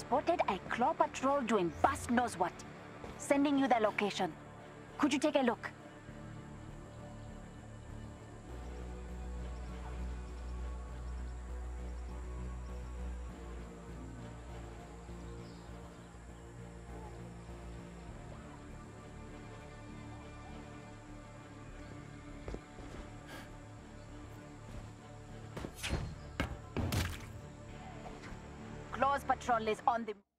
spotted a claw patrol doing bust knows what. Sending you their location. Could you take a look? Claws patrol is on the...